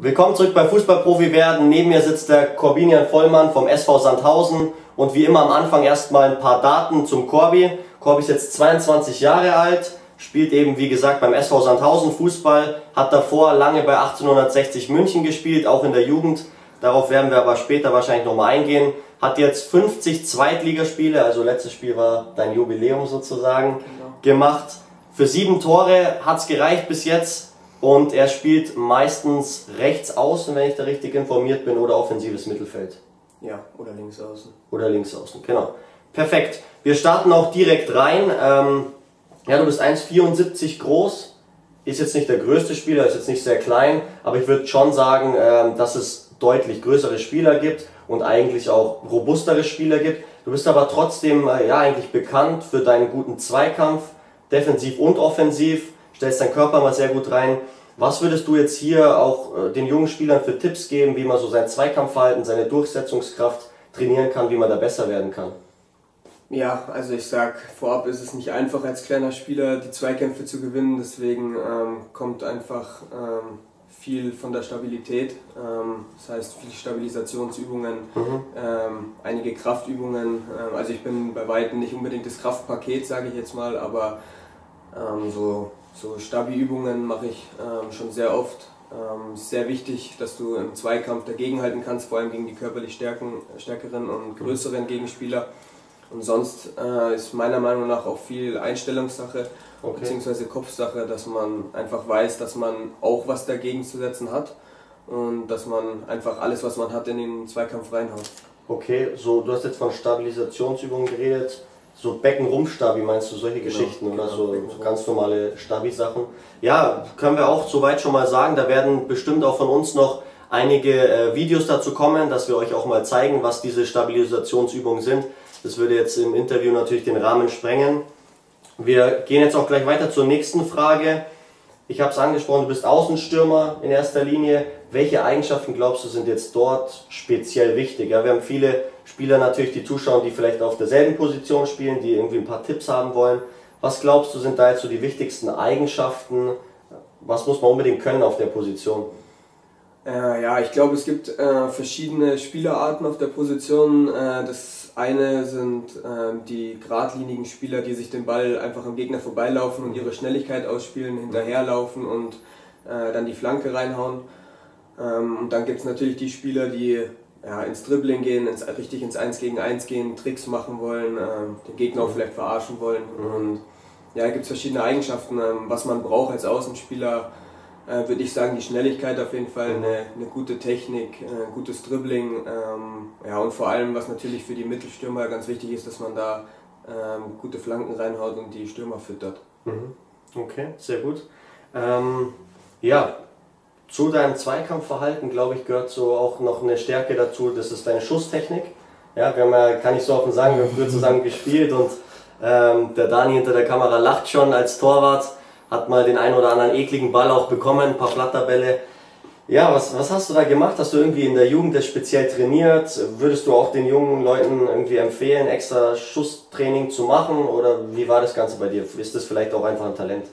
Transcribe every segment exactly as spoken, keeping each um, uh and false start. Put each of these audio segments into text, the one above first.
Willkommen zurück bei Fußballprofi werden. Neben mir sitzt der Corbinian Vollmann vom S V Sandhausen und wie immer am Anfang erstmal ein paar Daten zum Corby. Corby ist jetzt zweiundzwanzig Jahre alt, spielt eben wie gesagt beim S V Sandhausen Fußball, hat davor lange bei achtzehnhundertsechzig München gespielt, auch in der Jugend. Darauf werden wir aber später wahrscheinlich nochmal eingehen. Hat jetzt fünfzig Zweitligaspiele, also letztes Spiel war dein Jubiläum sozusagen, genau, gemacht. Für sieben Tore hat es gereicht bis jetzt. Und er spielt meistens rechts außen, wenn ich da richtig informiert bin, oder offensives Mittelfeld. Ja, oder links außen. Oder links außen, genau. Perfekt. Wir starten auch direkt rein. Ähm, ja, du bist eins Komma vierundsiebzig groß, ist jetzt nicht der größte Spieler, ist jetzt nicht sehr klein, aber ich würde schon sagen, ähm, dass es deutlich größere Spieler gibt und eigentlich auch robustere Spieler gibt. Du bist aber trotzdem äh, ja eigentlich bekannt für deinen guten Zweikampf, defensiv und offensiv. Stellst deinen Körper mal sehr gut rein. Was würdest du jetzt hier auch äh, den jungen Spielern für Tipps geben, wie man so sein Zweikampfverhalten, seine Durchsetzungskraft trainieren kann, wie man da besser werden kann? Ja, also ich sag vorab, ist es nicht einfach als kleiner Spieler die Zweikämpfe zu gewinnen, deswegen ähm, kommt einfach ähm, viel von der Stabilität, ähm, das heißt viele Stabilisationsübungen, mhm. ähm, einige Kraftübungen, ähm, also ich bin bei weitem nicht unbedingt das Kraftpaket, sage ich jetzt mal, aber ähm, so So Stabi-Übungen mache ich ähm, schon sehr oft. Ähm, ist sehr wichtig, dass du im Zweikampf dagegenhalten kannst, vor allem gegen die körperlich stärken, stärkeren und größeren Gegenspieler. Und sonst äh, ist meiner Meinung nach auch viel Einstellungssache, okay, beziehungsweise Kopfsache, dass man einfach weiß, dass man auch was dagegen zu setzen hat und dass man einfach alles, was man hat, in den Zweikampf reinhaut. Okay, so du hast jetzt von Stabilisationsübungen geredet. So Beckenrumpfstabi meinst du, solche genau, Geschichten oder genau, so, so ganz normale Stabi-Sachen? Ja, können wir auch soweit schon mal sagen. Da werden bestimmt auch von uns noch einige äh, Videos dazu kommen, dass wir euch auch mal zeigen, was diese Stabilisationsübungen sind. Das würde jetzt im Interview natürlich den Rahmen sprengen. Wir gehen jetzt auch gleich weiter zur nächsten Frage. Ich habe es angesprochen, du bist Außenstürmer in erster Linie. Welche Eigenschaften glaubst du sind jetzt dort speziell wichtig? Ja, wir haben viele Spieler natürlich, die zuschauen, die vielleicht auf derselben Position spielen, die irgendwie ein paar Tipps haben wollen. Was glaubst du sind da jetzt so die wichtigsten Eigenschaften? Was muss man unbedingt können auf der Position? Äh, ja, ich glaube es gibt äh, verschiedene Spielerarten auf der Position. Äh, das eine sind äh, die geradlinigen Spieler, die sich den Ball einfach am Gegner vorbeilaufen und ihre Schnelligkeit ausspielen, hinterherlaufen und äh, dann die Flanke reinhauen. Ähm, und dann gibt es natürlich die Spieler, die ja, ins Dribbling gehen, ins, richtig ins eins gegen eins gehen, Tricks machen wollen, ähm, den Gegner auch vielleicht verarschen wollen. Und ja, gibt es verschiedene Eigenschaften, ähm, was man braucht als Außenspieler. Äh, würde ich sagen, die Schnelligkeit auf jeden Fall, eine, eine gute Technik, äh, gutes Dribbling, ähm, ja, und vor allem, was natürlich für die Mittelstürmer ganz wichtig ist, dass man da ähm, gute Flanken reinhaut und die Stürmer füttert. Okay, sehr gut. Ähm, ja, zu deinem Zweikampfverhalten, glaube ich, gehört so auch noch eine Stärke dazu, das ist deine Schusstechnik. Ja, wir haben ja, kann ich so offen sagen, wir haben früher zusammen gespielt und ähm, der Dani hinter der Kamera lacht schon als Torwart. Hat mal den einen oder anderen ekligen Ball auch bekommen, ein paar Flatterbälle. Ja, was, was hast du da gemacht? Hast du irgendwie in der Jugend das speziell trainiert? Würdest du auch den jungen Leuten irgendwie empfehlen, extra Schusstraining zu machen? Oder wie war das Ganze bei dir? Ist das vielleicht auch einfach ein Talent?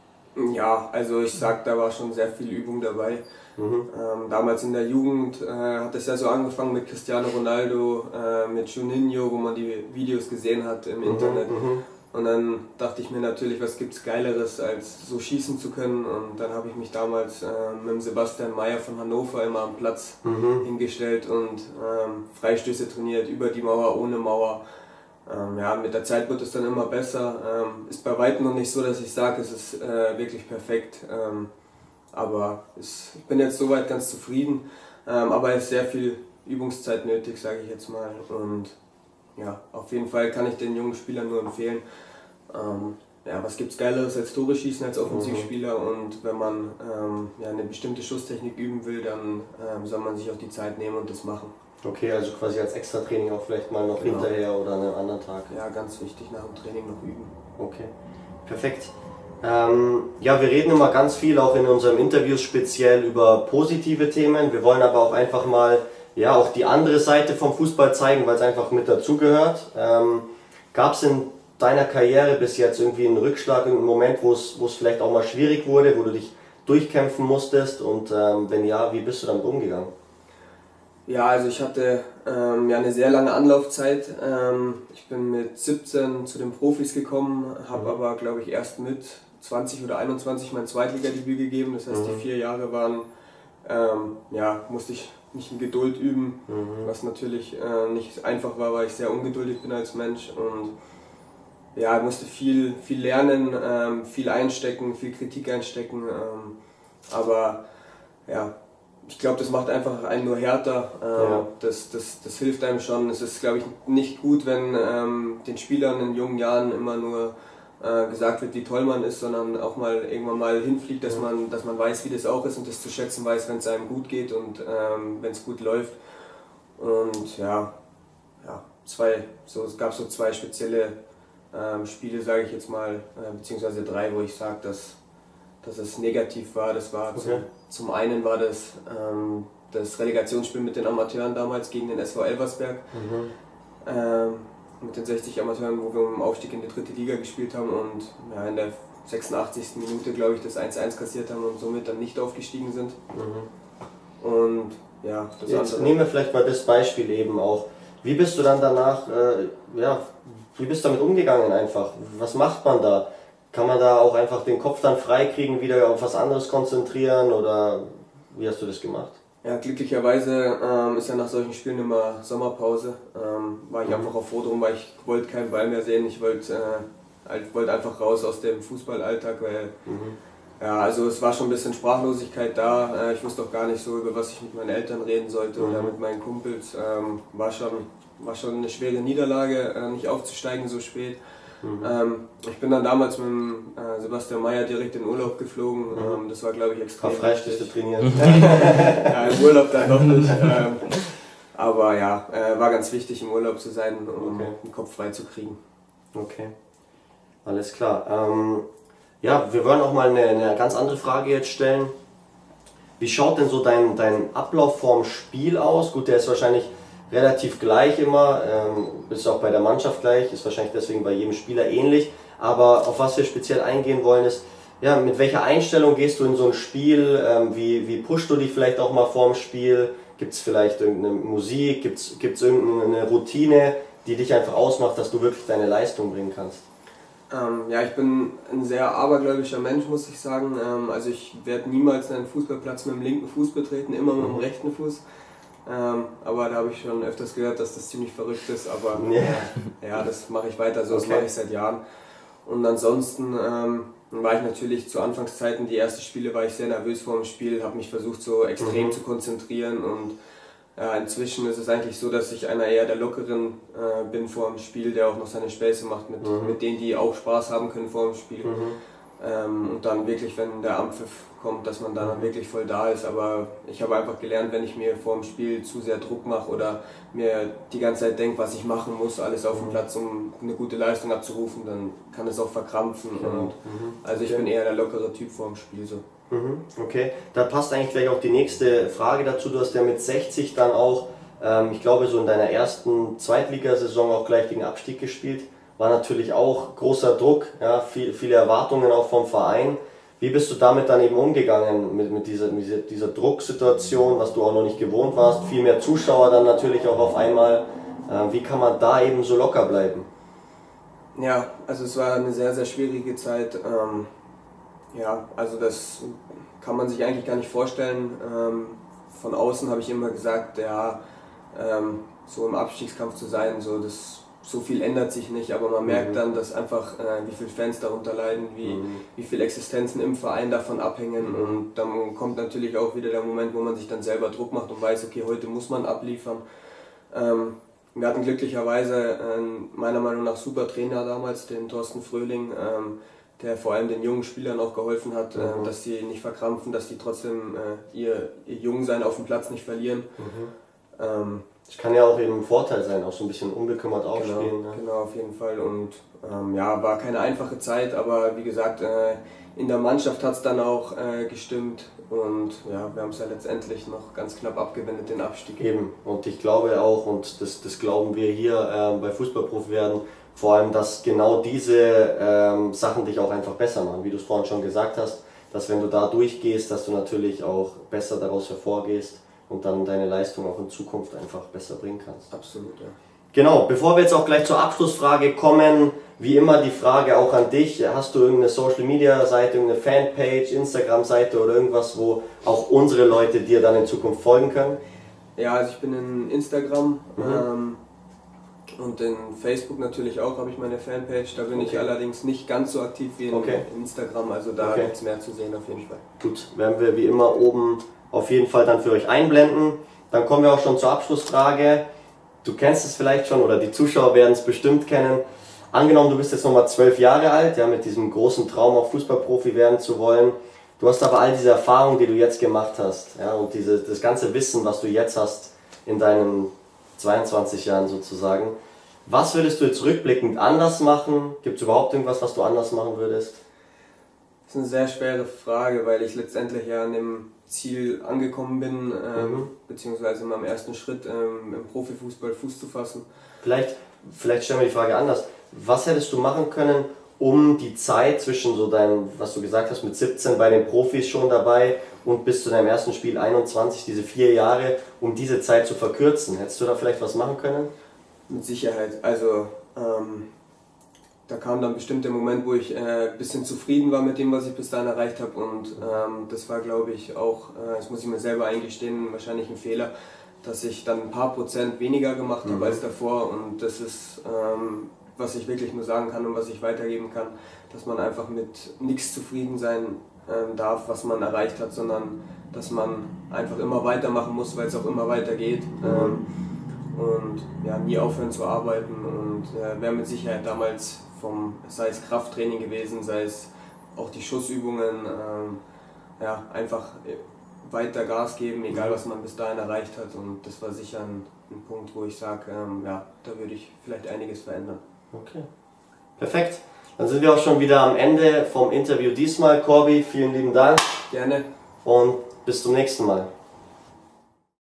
Ja, also ich sag, da war schon sehr viel Übung dabei. Mhm. Ähm, damals in der Jugend äh, hat es ja so angefangen mit Cristiano Ronaldo, äh, mit Juninho, wo man die Videos gesehen hat im mhm, Internet. Mhm. Und dann dachte ich mir natürlich, was gibt's Geileres, als so schießen zu können. Und dann habe ich mich damals äh, mit dem Sebastian Mayer von Hannover immer am Platz mhm. hingestellt und ähm, Freistöße trainiert, über die Mauer, ohne Mauer. Ähm, ja, mit der Zeit wird es dann immer besser. Ähm, ist bei weitem noch nicht so, dass ich sage, es ist äh, wirklich perfekt. Ähm, aber es, ich bin jetzt soweit ganz zufrieden. Ähm, aber es ist sehr viel Übungszeit nötig, sage ich jetzt mal. Und ja, auf jeden Fall kann ich den jungen Spielern nur empfehlen. Ähm, ja, was gibt's Geileres als Tore schießen als Offensivspieler, und wenn man ähm, ja, eine bestimmte Schusstechnik üben will, dann ähm, soll man sich auch die Zeit nehmen und das machen. Okay, also quasi als Extra-Training auch vielleicht mal noch genau. hinterher oder an einem anderen Tag. Ja, ganz wichtig, nach dem Training noch üben. Okay, perfekt. Ähm, ja, wir reden immer ganz viel, auch in unseren Interviews speziell über positive Themen. Wir wollen aber auch einfach mal ja, auch die andere Seite vom Fußball zeigen, weil es einfach mit dazugehört. Ähm, Gab es in deiner Karriere bis jetzt irgendwie einen Rückschlag, einen Moment, wo es wo es vielleicht auch mal schwierig wurde, wo du dich durchkämpfen musstest und ähm, wenn ja, wie bist du damit umgegangen? Ja, also ich hatte ähm, ja eine sehr lange Anlaufzeit. Ähm, ich bin mit siebzehn zu den Profis gekommen, habe mhm. aber glaube ich erst mit zwanzig oder einundzwanzig mein Zweitligadebüt gegeben. Das heißt, mhm. die vier Jahre waren, ähm, ja, musste ich mich in Geduld üben, mhm. was natürlich äh, nicht einfach war, weil ich sehr ungeduldig bin als Mensch und ja, ich musste viel, viel lernen, ähm, viel einstecken, viel Kritik einstecken, ähm, aber ja, ich glaube, das macht einfach einen nur härter, ähm, ja. das, das, das hilft einem schon. Es ist, glaube ich, nicht gut, wenn ähm, den Spielern in jungen Jahren immer nur äh, gesagt wird, wie toll man ist, sondern auch mal irgendwann mal hinfliegt, dass, ja. man, dass man weiß, wie das auch ist und das zu schätzen weiß, wenn es einem gut geht und ähm, wenn es gut läuft. Und ja, ja zwei, so, es gab so zwei spezielle ähm, Spiele, sage ich jetzt mal, äh, beziehungsweise drei, wo ich sage, dass, dass es negativ war. Das war okay. zum, zum einen war das ähm, das Relegationsspiel mit den Amateuren damals gegen den S V Elversberg. Mhm. Ähm, mit den sechzig Amateuren, wo wir im Aufstieg in die dritte Liga gespielt haben und ja, in der sechsundachtzigsten Minute, glaube ich, das eins eins kassiert haben und somit dann nicht aufgestiegen sind. Mhm. Und ja, das Jetzt andere. Nehmen wir vielleicht mal das Beispiel eben auch. Wie bist du dann danach, äh, ja, wie bist du damit umgegangen einfach? Was macht man da? Kann man da auch einfach den Kopf dann freikriegen, wieder auf was anderes konzentrieren oder wie hast du das gemacht? Ja, glücklicherweise ähm, ist ja nach solchen Spielen immer Sommerpause. Ähm, war ich mhm. einfach auch froh drum, weil ich wollte keinen Ball mehr sehen. Ich wollte äh, wollt einfach raus aus dem Fußballalltag, weil mhm. ja, also es war schon ein bisschen Sprachlosigkeit da. Äh, ich wusste auch gar nicht so, über was ich mit meinen Eltern reden sollte mhm. oder mit meinen Kumpels. Ähm, war schon, war schon eine schwere Niederlage, äh, nicht aufzusteigen so spät. Mhm. Ähm, ich bin dann damals mit dem, äh, Sebastian Mayer direkt in Urlaub geflogen. Mhm. Ähm, das war, glaube ich, extrem. War Freistöße trainieren. Ja, im Urlaub dann noch nicht. Ähm, aber ja, äh, war ganz wichtig im Urlaub zu sein, um okay. den Kopf frei zu kriegen. Okay, alles klar. Ähm, ja, wir wollen auch mal eine, eine ganz andere Frage jetzt stellen. Wie schaut denn so dein, dein Ablauf vorm Spiel aus? Gut, der ist wahrscheinlich relativ gleich immer, ähm, ist auch bei der Mannschaft gleich, ist wahrscheinlich deswegen bei jedem Spieler ähnlich, aber auf was wir speziell eingehen wollen ist, ja, mit welcher Einstellung gehst du in so ein Spiel, ähm, wie, wie pushst du dich vielleicht auch mal vorm Spiel, gibt es vielleicht irgendeine Musik, gibt es irgendeine Routine, die dich einfach ausmacht, dass du wirklich deine Leistung bringen kannst? Ähm, ja, ich bin ein sehr abergläubischer Mensch, muss ich sagen, ähm, also ich werde niemals einen Fußballplatz mit dem linken Fuß betreten, immer mit dem mhm. rechten Fuß. Ähm, aber da habe ich schon öfters gehört, dass das ziemlich verrückt ist, aber yeah. äh, ja, das mache ich weiter, so okay. das mache ich seit Jahren. Und ansonsten ähm, war ich natürlich zu Anfangszeiten, die ersten Spiele war ich sehr nervös vor dem Spiel, habe mich versucht so extrem mhm. zu konzentrieren und äh, inzwischen ist es eigentlich so, dass ich einer eher der Lockeren äh, bin vor dem Spiel, der auch noch seine Späße macht mit, mhm. mit denen, die auch Spaß haben können vor dem Spiel. Mhm. Ähm, und dann wirklich, wenn der Anpfiff kommt, dass man dann wirklich voll da ist. Aber ich habe einfach gelernt, wenn ich mir vor dem Spiel zu sehr Druck mache oder mir die ganze Zeit denke, was ich machen muss, alles auf dem Platz, um eine gute Leistung abzurufen, dann kann es auch verkrampfen. Und mhm. Also ich bin eher der lockere Typ vor dem Spiel. So. Mhm. Okay, da passt eigentlich gleich auch die nächste Frage dazu. Du hast ja mit sechzig dann auch, ähm, ich glaube so in deiner ersten Zweitligasaison auch gleich gegen Abstieg gespielt. War natürlich auch großer Druck, ja, viel, viele Erwartungen auch vom Verein. Wie bist du damit dann eben umgegangen, mit, mit, dieser, mit dieser, dieser Drucksituation, was du auch noch nicht gewohnt warst? Viel mehr Zuschauer dann natürlich auch auf einmal. Äh, wie kann man da eben so locker bleiben? Ja, also es war eine sehr, sehr schwierige Zeit. Ähm, ja, also das kann man sich eigentlich gar nicht vorstellen. Ähm, von außen habe ich immer gesagt, ja, ähm, so im Abstiegskampf zu sein, so das... So viel ändert sich nicht, aber man merkt mhm. dann, dass einfach, äh, wie viele Fans darunter leiden, wie, mhm. wie viele Existenzen im Verein davon abhängen. Mhm. Und dann kommt natürlich auch wieder der Moment, wo man sich dann selber Druck macht und weiß, okay, heute muss man abliefern. Ähm, wir hatten glücklicherweise einen, meiner Meinung nach, super Trainer damals, den Thorsten Fröhling, ähm, der vor allem den jungen Spielern auch geholfen hat, mhm. äh, dass sie nicht verkrampfen, dass die trotzdem äh, ihr, ihr Jungsein auf dem Platz nicht verlieren. Mhm. Ähm, Das kann ja auch eben ein Vorteil sein, auch so ein bisschen unbekümmert aufspielen. Genau, ne? Genau, auf jeden Fall. Und ähm, ja, war keine einfache Zeit, aber wie gesagt, äh, in der Mannschaft hat es dann auch äh, gestimmt. Und ja, wir haben es ja letztendlich noch ganz knapp abgewendet, den Abstieg. Eben, und ich glaube auch, und das, das glauben wir hier äh, bei Fußballprofi werden, vor allem, dass genau diese ähm, Sachen dich auch einfach besser machen, wie du es vorhin schon gesagt hast. dass wenn du da durchgehst, dass du natürlich auch besser daraus hervorgehst und dann deine Leistung auch in Zukunft einfach besser bringen kannst. Absolut, ja. Genau, bevor wir jetzt auch gleich zur Abschlussfrage kommen, wie immer die Frage auch an dich, hast du irgendeine Social Media Seite, irgendeine Fanpage, Instagram Seite oder irgendwas, wo auch unsere Leute dir dann in Zukunft folgen können? Ja, also ich bin in Instagram Mhm. ähm, und in Facebook natürlich auch, habe ich meine Fanpage, da bin Okay. ich allerdings nicht ganz so aktiv wie in Okay. Instagram, also da Okay. gibt es mehr zu sehen auf jeden Fall. Gut, werden wir wie immer oben auf jeden Fall dann für euch einblenden. Dann kommen wir auch schon zur Abschlussfrage. Du kennst es vielleicht schon oder die Zuschauer werden es bestimmt kennen. Angenommen, du bist jetzt nochmal zwölf Jahre alt, ja, mit diesem großen Traum, auch Fußballprofi werden zu wollen. Du hast aber all diese Erfahrungen, die du jetzt gemacht hast, ja, und diese, das ganze Wissen, was du jetzt hast in deinen zweiundzwanzig Jahren sozusagen. Was würdest du jetzt rückblickend anders machen? Gibt es überhaupt irgendwas, was du anders machen würdest? Das ist eine sehr schwere Frage, weil ich letztendlich ja an dem Ziel angekommen bin, ähm, Mhm. beziehungsweise in meinem ersten Schritt ähm, im Profifußball Fuß zu fassen. Vielleicht, vielleicht stellen wir die Frage anders. Was hättest du machen können, um die Zeit zwischen so deinem, was du gesagt hast, mit siebzehn bei den Profis schon dabei und bis zu deinem ersten Spiel einundzwanzig, diese vier Jahre, um diese Zeit zu verkürzen? Hättest du da vielleicht was machen können? Mit Sicherheit. Also ähm, da kam dann bestimmt der Moment, wo ich ein äh, bisschen zufrieden war mit dem, was ich bis dahin erreicht habe, und ähm, das war, glaube ich, auch, äh, das muss ich mir selber eingestehen, wahrscheinlich ein Fehler, dass ich dann ein paar Prozent weniger gemacht habe Mhm. als davor, und das ist, ähm, was ich wirklich nur sagen kann und was ich weitergeben kann, dass man einfach mit nichts zufrieden sein ähm, darf, was man erreicht hat, sondern dass man einfach immer weitermachen muss, weil es auch immer weitergeht. Ähm, und ja, nie aufhören zu arbeiten, und äh, wäre mit Sicherheit damals, vom, sei es Krafttraining gewesen, sei es auch die Schussübungen, ähm, ja, einfach weiter Gas geben, egal was man bis dahin erreicht hat, und das war sicher ein, ein Punkt, wo ich sage, ähm, ja, da würde ich vielleicht einiges verändern. Okay, perfekt. Dann sind wir auch schon wieder am Ende vom Interview diesmal. Corby, vielen lieben Dank Gerne. und bis zum nächsten Mal.